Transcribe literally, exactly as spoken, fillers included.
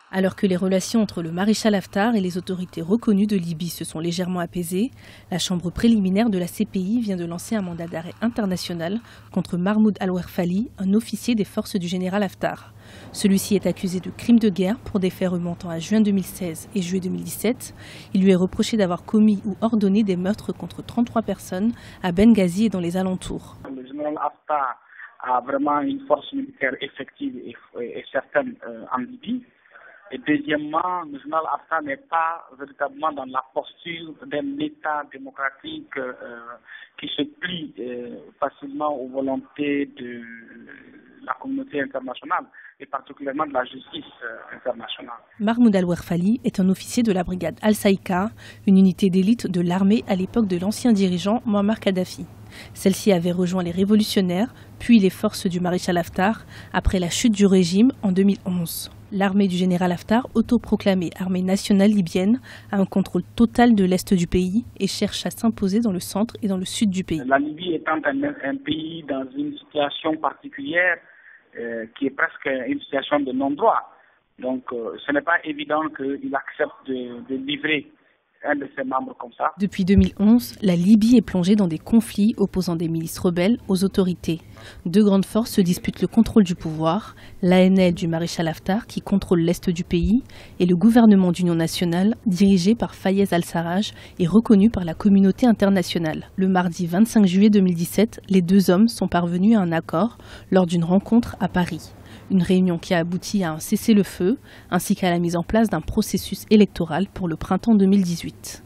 Alors que les relations entre le maréchal Haftar et les autorités reconnues de Libye se sont légèrement apaisées, la chambre préliminaire de la C P I vient de lancer un mandat d'arrêt international contre Mahmoud Al-Warfali, un officier des forces du général Haftar. Celui-ci est accusé de crimes de guerre pour des faits remontant à juin deux mille seize et juillet deux mille dix-sept. Il lui est reproché d'avoir commis ou ordonné des meurtres contre trente-trois personnes à Benghazi et dans les alentours. Le général Haftar a vraiment une force militaire effective et, et certaine euh, en Libye. Et deuxièmement, le général Haftar n'est pas véritablement dans la posture d'un État démocratique euh, qui se plie euh, facilement aux volontés de la communauté internationale et particulièrement de la justice euh, internationale. Mahmoud Al-Warfali est un officier de la brigade Al-Saïka, une unité d'élite de l'armée à l'époque de l'ancien dirigeant Muammar Kadhafi. Celle-ci avait rejoint les révolutionnaires, puis les forces du maréchal Haftar, après la chute du régime en deux mille onze. L'armée du général Haftar, autoproclamée armée nationale libyenne, a un contrôle total de l'est du pays et cherche à s'imposer dans le centre et dans le sud du pays. La Libye étant un, un pays dans une situation particulière, euh, qui est presque une situation de non-droit. Donc euh, ce n'est pas évident qu'il accepte de, de livrer un de ses membres comme ça. Depuis deux mille onze, la Libye est plongée dans des conflits opposant des milices rebelles aux autorités. Deux grandes forces se disputent le contrôle du pouvoir, l'A N L du maréchal Haftar qui contrôle l'est du pays et le gouvernement d'union nationale dirigé par Fayez al-Sarraj et reconnu par la communauté internationale. Le mardi vingt-cinq juillet deux mille dix-sept, les deux hommes sont parvenus à un accord lors d'une rencontre à Paris. Une réunion qui a abouti à un cessez-le-feu ainsi qu'à la mise en place d'un processus électoral pour le printemps deux mille dix-huit.